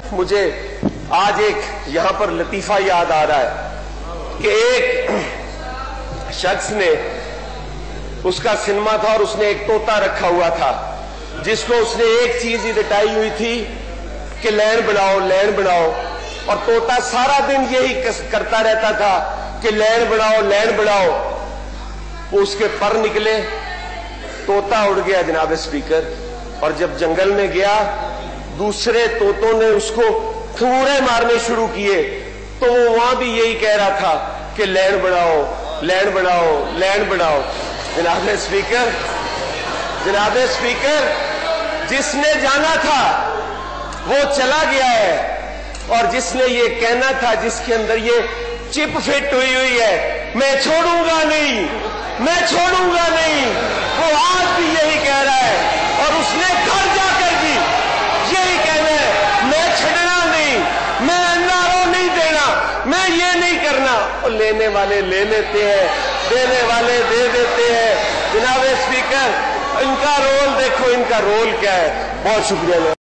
مجھے آج ایک یہاں پر لطیفہ یاد آ رہا ہے کہ ایک شخص نے، اس کا سنما تھا اور اس نے ایک طوطا رکھا ہوا تھا جس کو اس نے ایک چیز ہی رٹائی ہوئی تھی کہ لین بناؤ لین بناؤ، اور طوطا سارا دن یہی کرتا رہتا تھا کہ لین بناؤ لین بناؤ۔ وہ اس کے پر نکلے، طوطا اڑ گیا جناب اسپیکر، اور جب جنگل میں گیا دوسرے طوطوں نے اس کو ٹھوڑے مارنے شروع کیے، تو وہ وہاں بھی یہی کہہ رہا تھا کہ لین بناؤ لین بناؤ لین بناؤ۔ جناب اسپیکر، جناب اسپیکر، جس نے جانا تھا وہ چلا گیا ہے، اور جس نے یہ کہنا تھا، جس کے اندر یہ چپ فٹ ہوئی ہے، میں چھوڑوں گا نہیں میں چھوڑوں گا نہیں، وہ آج بھی یہی کہہ رہا ہے، اور اس نے گھر جا کر بھی یہی کہنا ہے، میں چھڑنا نہیں، میں اناروں نہیں دینا، میں یہ نہیں کرنا۔ اور لینے والے لے لیتے ہیں، دینے والے دے دیتے ہیں۔ جناب اسپیکر، ان کا رول دیکھو، ان کا رول کیا ہے۔ بہت شکریہ۔